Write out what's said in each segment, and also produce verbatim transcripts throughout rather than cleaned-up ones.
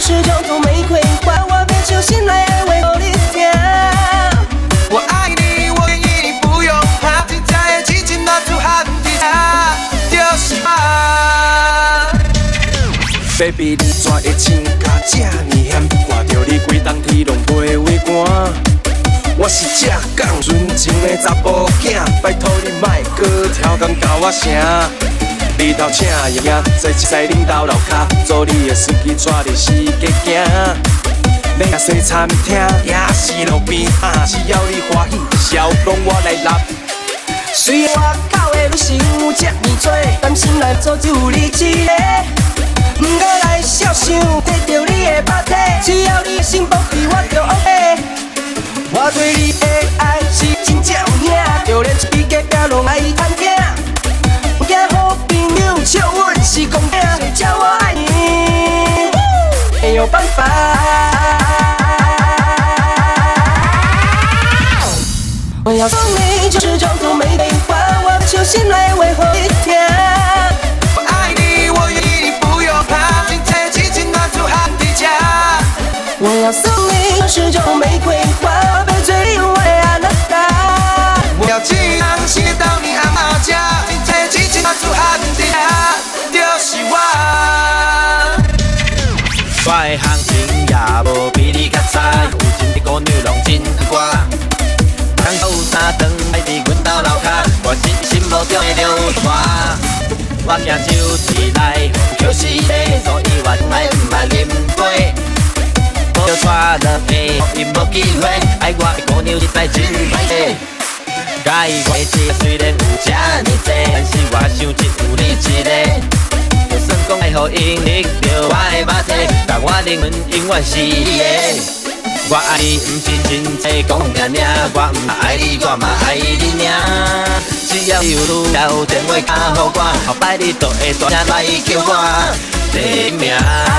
就是种种玫瑰花，我变手心来安慰你听。 我爱你，我愿意，你不用怕，真正的痴情拿出喊一声，就是我。Baby， 你怎会情甲这呢险？看着你规冬天拢袂畏寒。我是只讲纯情的查甫囝，拜托你莫搁超工教我声。日头请爷爷在西岭头楼骹，做你的司机带你四界行。要西餐厅也是路边摊，只要你欢喜，笑容我来揽。虽然外口的女性有这么多，但心内做只有你一个。毋过来想想，摕着你的肉体，只要你的心保庇，我就 OK。我对你的爱是真正有影，就连一个家拢爱探听。惊好朋友笑阮是公仔，谁叫我爱你，没有办法。我要送你就是种种玫瑰花，我用心来维护你听。我爱你，我愿意，你不用怕，今天激情拿出喊底价。我要送你就是种玫瑰花，我被嘴里为安娜达。我要尽量吸到你阿妈家，今天激情拿出喊底价，就是我。 我的行情也无比你较差，有钱的姑娘拢真乖。当有三顿来伫阮兜楼骹，我真心无中的流花。我行酒市内叫死地，所以我从来毋捌啉杯。无就带落去，互伊无机会爱我的姑娘实在真歹势。介意我的钱虽然有这呢多，但是我想只有你一个。就算讲爱互因得着我的肉体，但我灵魂永远是你的。我爱你，毋是真济讲尔尔，我毋爱你，我嘛爱你尔。只要有有电话打互我，后摆你就会大声来叫我第一名。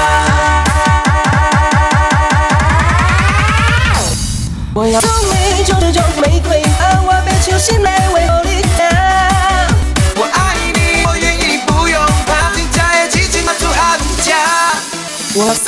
我要送你就是种玫瑰花，我变手心来维护你听。 我爱你，我愿意，不用怕，今天的激情拿出喊价。 我。